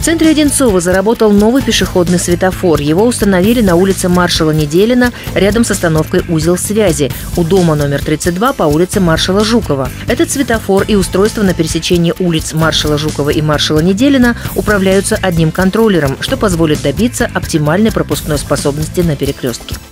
В центре Одинцова заработал новый пешеходный светофор. Его установили на улице маршала Неделина рядом с остановкой «Узел связи» у дома номер 32 по улице маршала Жукова. Этот светофор и устройство на пересечении улиц маршала Жукова и маршала Неделина управляются одним контроллером, что позволит добиться оптимальной пропускной способности на перекрестке.